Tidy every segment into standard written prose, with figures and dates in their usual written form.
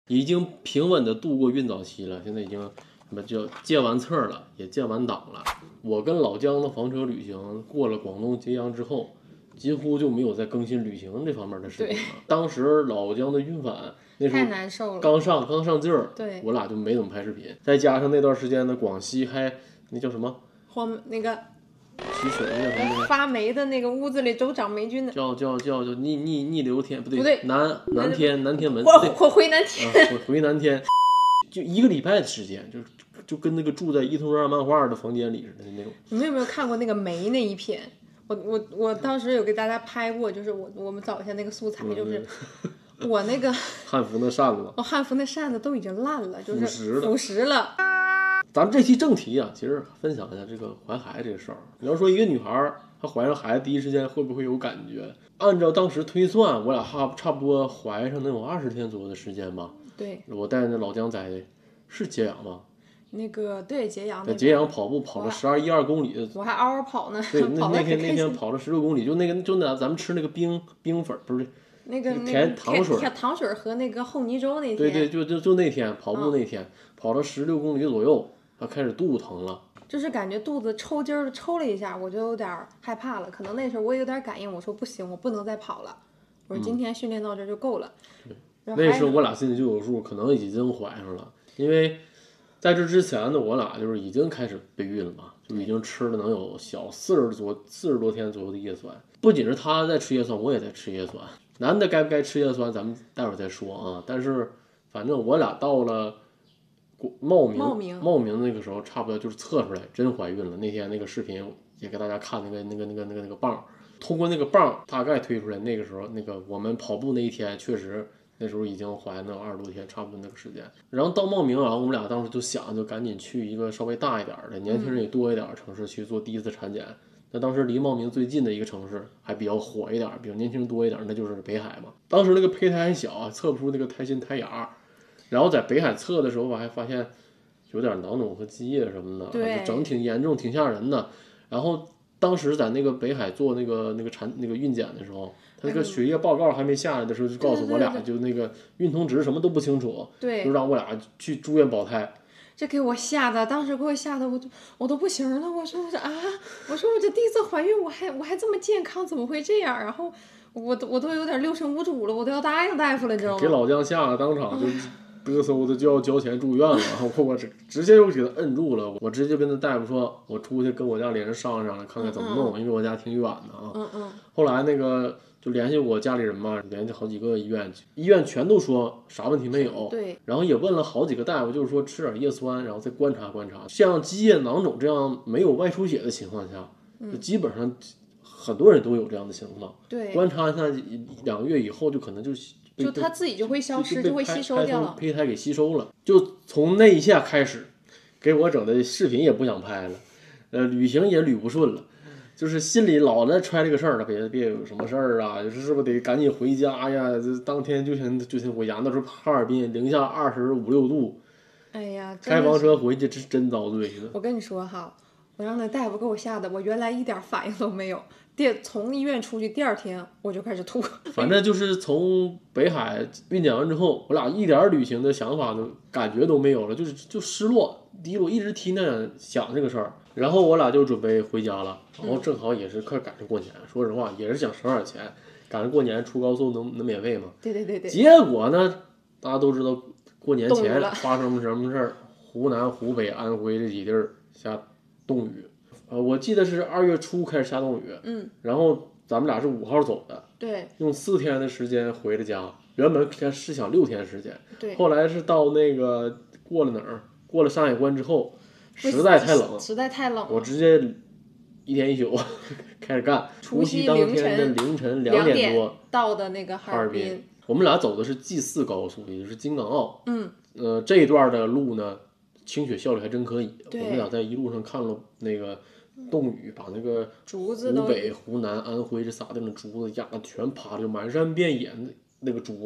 已经平稳的度过孕早期了，现在已经什么叫建完册了，也建完档了。我跟老姜的房车旅行过了广东揭阳之后，几乎就没有再更新旅行这方面的视频了。当时老姜的孕反那时候太难受了， 刚上劲儿， 对， 我俩就没怎么拍视频。再加上那段时间呢，广西还那叫什么那个提水那什么发霉的那个屋子里都长霉菌的， 叫逆流天，不对， 不对， 南天门， 火回南天， 回南天，就一个礼拜的时间，就跟那个住在伊藤润二漫画的房间里似的那种。 你们有没有看过那个霉那一篇？我当时有给大家拍过，就是我们找一下那个素材，就是我那个汉服那扇子， 汉服那扇子都已经烂了，就是腐蚀了。 咱们这期正题啊，其实分享一下这个怀孩子这个事儿。你要说一个女孩她怀上孩子第一时间会不会有感觉？按照当时推算，我俩差不多怀上能有20天左右的时间吧。 对， 我带着老姜在的是揭阳吗？ 那个对揭阳， 在揭阳跑步跑了12.12公里的， 我还嗷嗷跑呢。 对，那天跑了16公里，就咱们吃那个冰粉不是那个甜糖水和那个厚泥粥那天。 对，就那天跑步那天，跑了16公里左右，他开始肚子疼了， 就是感觉肚子抽筋儿抽了一下，我就有点害怕了。可能那时候我也有点感应，我说不行，我不能再跑了。我说今天训练到这就够了。 那时候我俩心里就有数，可能已经怀上了，因为在这之前呢，我俩就是已经开始备孕了嘛，就已经吃了能有小40多天左右的叶酸。不仅是他在吃叶酸，我也在吃叶酸。男的该不该吃叶酸，咱们待会儿再说啊。但是反正我俩到了茂名那个时候，差不多就是测出来真怀孕了。那天那个视频也给大家看那个棒，通过那个棒大概推出来，那个时候那个我们跑步那一天确实。那时候已经怀了20多天，差不多那个时间。然后到茂名啊，我们俩当时就想，就赶紧去一个稍微大一点的、年轻人也多一点的城市去做第一次产检。那当时离茂名最近的一个城市还比较火一点，比较年轻人多一点，那就是北海嘛。当时那个胚胎还小，测不出那个胎心胎芽。然后在北海测的时候，我还发现有点囊肿和积液什么的，就整挺严重，挺吓人的。然后当时在那个北海做那个孕检的时候。那个血液报告还没下来的时候，就告诉我俩，就那个孕酮值什么都不清楚， 对， 就让我俩去住院保胎。 这给我吓的，当时给我吓的，我都不行了。我说我这第一次怀孕，我还这么健康，怎么会这样？然后我都有点六神无主了，我都要答应大夫了，你知道吗？ 给老姜吓得当场就嘚嗖的就要交钱住院了，我直接就给他摁住了。我直接跟他大夫说，我出去跟我家里人商量看看怎么弄，因为我家挺远的啊。后来那个。就联系我家里人嘛，联系好几个医院全都说啥问题没有。 对。 然后也问了好几个大夫，就是说吃点叶酸，然后再观察观察。像积液囊肿这样没有外出血的情况下，就基本上很多人都有这样的情况。 对。 观察一下2个月以后，就可能就它自己就会消失，就会吸收掉了。 胚胎给吸收了。就从那一下开始，给我整的视频也不想拍了，旅行也旅不顺了。就是心里老在揣这个事儿了，别有什么事儿啊，就是不是得赶紧回家呀？这当天就像我养的时候，哈尔滨零下25、6度， 哎呀， 开房车回去真遭罪了。 我跟你说哈，我让那大夫给我吓得，我原来一点反应都没有，从医院出去第2天我就开始吐。 反正就是从北海孕检完之后，我俩一点旅行的想法感觉都没有了，就失落低落，一直提那想这个事儿。然后我俩就准备回家了，然后正好也是快赶上过年，说实话也是想省点钱，赶上过年出高速能免费嘛。 对。 结果呢，大家都知道过年前发生什么事儿，湖南、湖北、安徽这几地儿下冻雨，我记得是2月初开始下冻雨，然后咱们俩是5号走的， 对， 用4天的时间回了家，原本是想6天时间， 对， 后来是到那个过了山海关之后。实在太冷，我直接1天1宿开始干。除夕当天的凌晨2点多到的那个哈尔滨。我们俩走的是 G4 高速，也就是京港澳。这一段的路呢，清雪效率还真可以。我们俩在一路上看了那个冻雨，把那个竹子湖北、湖南、安徽这仨地方竹子压得全趴着，满山遍野那个竹子。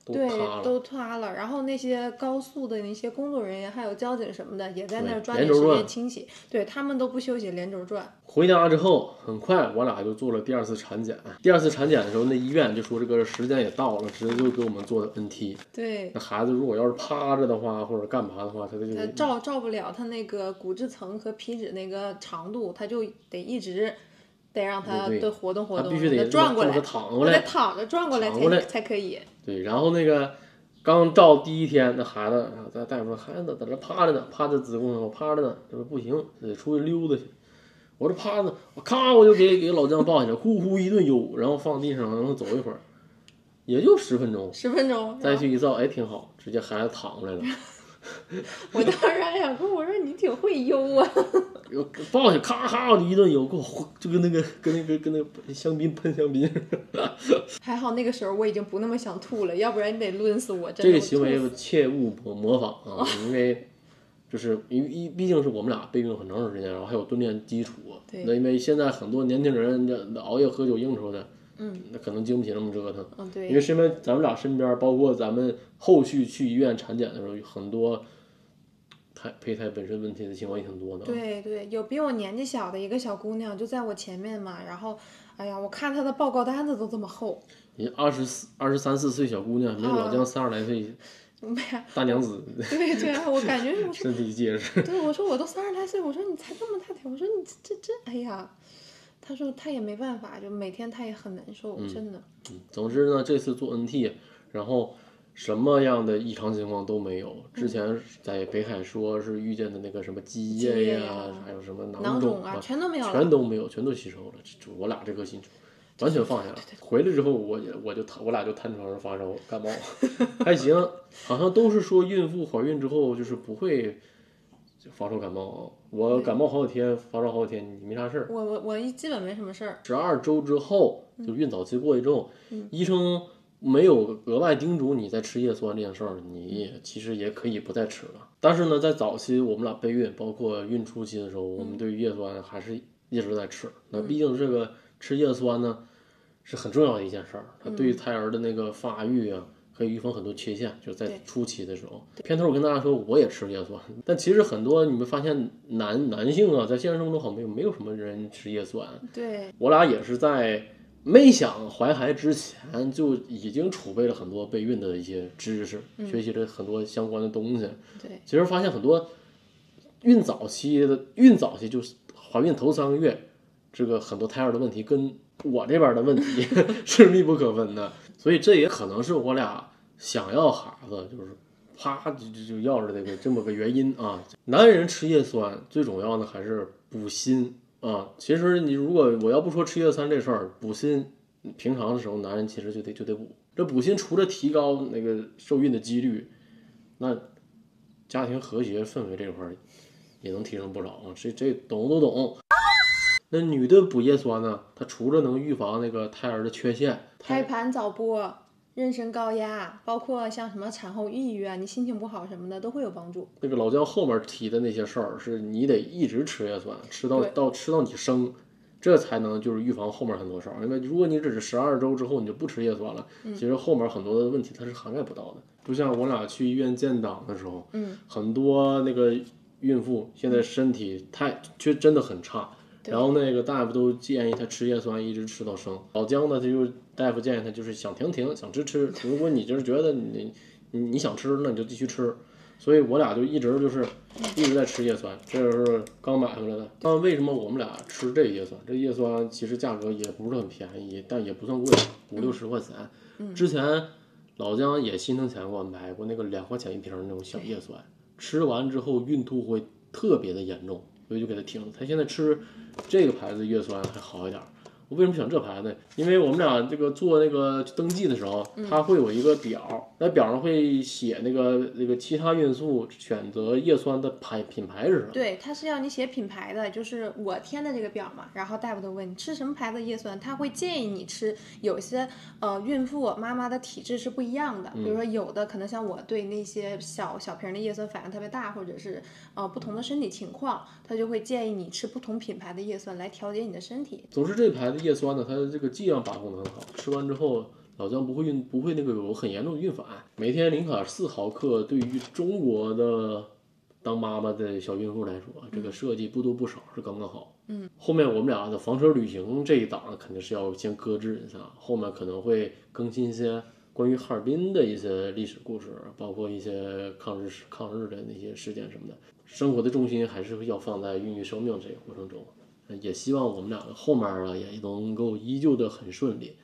对， 塌了。 都塌了。然后那些高速的那些工作人员还有交警什么的，也在那儿抓连轴转紧时间清洗。对他们都不休息，连轴转。 回家之后，很快我俩就做了第二次产检。第二次产检的时候，那医院就说这个时间也到了，直接就给我们做的 NT。 对， 那孩子如果要是趴着的话，或者干嘛的话，他就照不了他那个骨质层和皮质那个长度，他就得一直得让他对的活动活动， 他必须得转过来， 躺过来， 得躺着转过来才可以。 对，然后那个刚照第一天，那孩子，大夫说孩子在这趴着呢，趴在子宫上，我趴着呢，这不行，得出去溜达去。我这趴着，我咔我就给老姜抱起来，呼呼一顿悠，然后放地上让他走一会儿，也就10分钟。 10分钟， 再去一照，哎，挺好，直接孩子躺过来了。 我当时还想说，我说你挺会悠啊。 抱起咔咔我就一顿悠，给我就跟那个香槟喷香槟。 还好那个时候我已经不那么想吐了，要不然你得抡死我。 这个行为切勿模仿啊，因为就是毕竟是我们俩备孕很长时间，然后还有锻炼基础。那因为现在很多年轻人这熬夜喝酒应酬的，那可能经不起那么折腾。 对， 因为身边咱们俩身边，包括咱们后续去医院产检的时候，有很多胚胎本身问题的情况也挺多的。 对对，有比我年纪小的一个小姑娘就在我前面嘛，然后哎呀，我看她的报告单子都这么厚。 你23、24岁小姑娘，没老姜30来岁。大娘子， 对对啊，我感觉我身体结实。 对，我说我都30来岁，我说你才这么大点，我说你这，哎呀，他说他也没办法，就每天他也很难受，真的。 总之呢，这次做 NT，然后什么样的异常情况都没有。之前在北海说是遇见的那个什么积液呀，还有什么囊肿啊，全都没有， 全都吸收了。我俩这颗心完全放下了。回来之后，我俩就瘫床上发烧感冒，还行，好像都是说孕妇怀孕之后就是不会发烧感冒。我感冒好几天，发烧好几天，你没啥事儿。 我基本没什么事儿。 12周之后，就孕早期过去之后，医生没有额外叮嘱你再吃叶酸这件事儿，你其实也可以不再吃了。但是呢，在早期我们俩备孕，包括孕初期的时候，我们对于叶酸还是一直在吃。那毕竟这个吃叶酸呢是很重要的一件事儿，它对于胎儿的那个发育啊，可以预防很多缺陷，就在初期的时候。片头我跟大家说，我也吃叶酸，但其实很多你们发现男性啊，在现实生活中好像没有什么人吃叶酸。 对， 我俩也是在没想怀孩子之前就已经储备了很多备孕的一些知识，学习了很多相关的东西。 对， 其实发现很多孕早期就是怀孕头3个月，这个很多胎儿的问题跟我这边的问题是密不可分的，所以这也可能是我俩想要孩子就是啪就要着这么个原因啊。男人吃叶酸最主要的还是补锌啊。其实你如果我要不说吃叶酸这事儿，补锌平常的时候男人其实就得补。这补锌除了提高那个受孕的几率，那家庭和谐氛围这块也能提升不少啊。这懂都懂。那女的补叶酸呢，它除了能预防那个胎儿的缺陷， 胎盘早剥、妊娠高压，包括像什么产后抑郁啊，你心情不好什么的都会有帮助。 那个老姜后面提的那些事儿，是你得一直吃叶酸，吃到你生，这才能就是预防后面很多事儿。因为如果你只是12周之后你就不吃叶酸了，其实后面很多的问题它是涵盖不到的。不像我俩去医院建档的时候，很多那个孕妇现在身体真的很差。然后那个大夫都建议他吃叶酸，一直吃到生。老姜呢，大夫建议他就是想停，想吃。如果你就是觉得你想吃，那你就继续吃。所以我俩就一直在吃叶酸，这是刚买回来的。但为什么我们俩吃这叶酸？这叶酸其实价格也不是很便宜，但也不算贵，50、60块钱。之前老姜也心疼钱给我买过那个2块钱一瓶那种小叶酸，吃完之后孕吐会特别的严重。所以就给他停了。他现在吃这个牌子叶酸还好一点。我为什么选这牌子呢？因为我们俩这个做那个登记的时候，它会有一个表，那表上会写那个其他孕素选择叶酸的品牌是什么？ 对，它是要你写品牌的，就是我填的这个表嘛。然后大夫都问你吃什么牌子叶酸，他会建议你吃。有些孕妇妈妈的体质是不一样的，比如说有的可能像我对那些小瓶的叶酸反应特别大，或者是不同的身体情况，他就会建议你吃不同品牌的叶酸来调节你的身体。 总之这牌子叶酸呢，它的这个剂量把控的很好，吃完之后老姜不会那个有很严重的孕反。每天0.4毫克对于中国的当妈妈的小孕妇来说，这个设计不多不少，是刚刚好。后面我们俩的房车旅行这一档肯定是要先搁置一下，后面可能会更新一些关于哈尔滨的一些历史故事，包括一些抗日的那些事件什么的。生活的重心还是要放在孕育生命这个过程中。也希望我们俩后面啊也能够依旧的很顺利。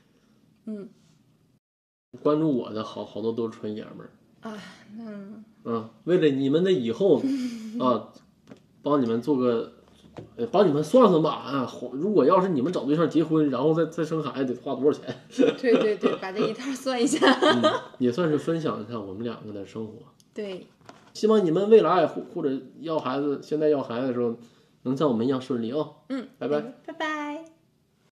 关注我的好多都是纯爷们儿啊，为了你们的以后啊，帮你们做个，帮你们算算吧啊！如果要是你们找对象结婚，然后再生孩子，得花多少钱？ 对，把这一套算一下。 也算是分享一下我们两个的生活。 对， 希望你们未来或者要孩子，现在要孩子的时候，能像我们一样顺利啊！拜拜。 拜拜。